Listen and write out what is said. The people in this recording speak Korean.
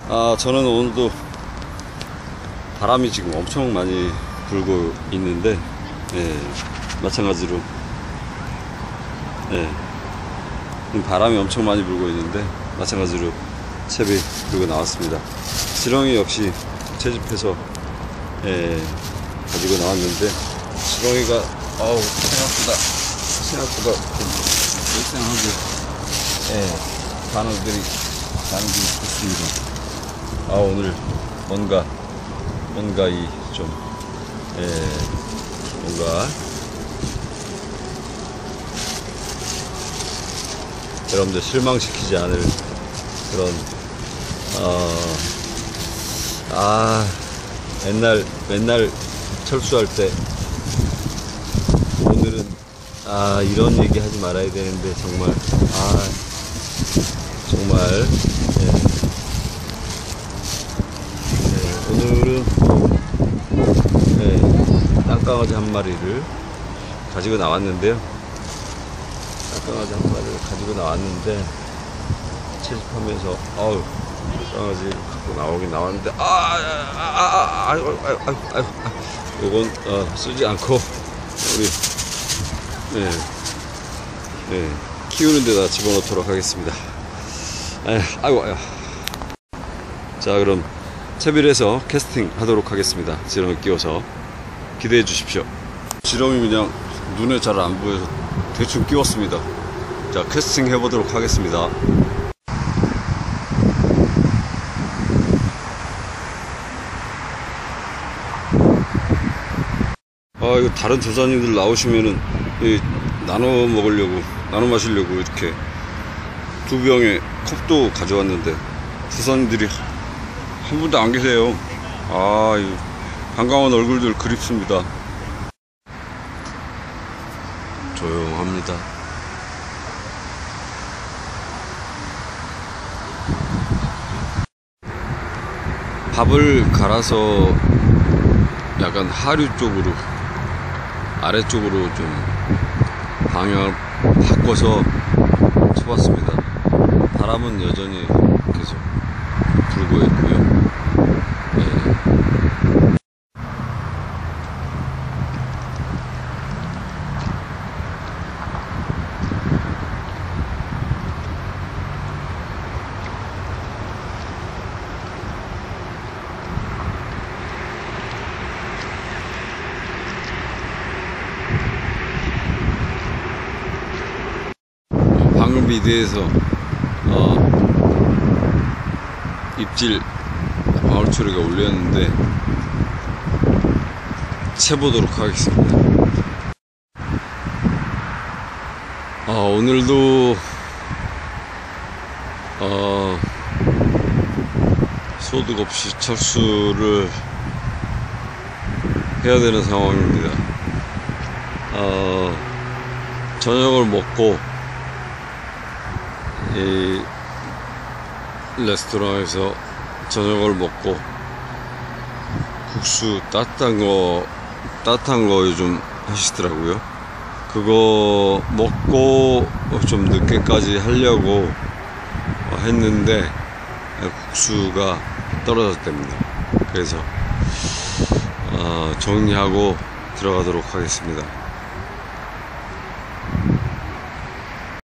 저는 오늘도 바람이 지금 엄청 많이 불고 있는데, 마찬가지로, 바람이 엄청 많이 불고 있는데, 마찬가지로 채비 들고 나왔습니다. 지렁이 역시 채집해서, 가지고 나왔는데, 지렁이가, 생각보다 좀 일상하게, 반응들이 있습니다. 오늘 뭔가 여러분들 실망시키지 않을 그런 맨날 철수할 때 오늘은 이런 얘기 하지 말아야 되는데 정말 오늘은 땅강아지 한 마리를 가지고 나왔는데요. 채집하면서 땅강아지 갖고 나오긴 나왔는데 요건 쓰지 않고 우리 키우는 데다 집어넣도록 하겠습니다. 자, 그럼 채비를 해서 캐스팅 하도록 하겠습니다. 지렁이 끼워서 기대해 주십시오. 지렁이 그냥 눈에 잘 안 보여서 대충 끼웠습니다. 자, 캐스팅 해보도록 하겠습니다. 이거 다른 조사님들 나오시면은 나눠 마시려고 이렇게 2병에 컵도 가져왔는데 조사님들이 한 분도 안 계세요. 반가운 얼굴들 그립습니다. 조용합니다. 밥을 갈아서 약간 하류 쪽으로, 아래쪽으로 좀 방향을 바꿔서 쳐봤습니다. 바람은 여전히 계속 불고 있고요. 방금 미드에서 입질 방울초리가 올렸는데 채보도록 하겠습니다. 오늘도 소득 없이 철수를 해야 되는 상황입니다. 저녁을 먹고 이 레스토랑에서 저녁을 먹고 국수 따뜻한 거 요즘 하시더라고요. 그거 먹고 좀 늦게까지 하려고 했는데 국수가 떨어졌답니다. 그래서 정리하고 들어가도록 하겠습니다.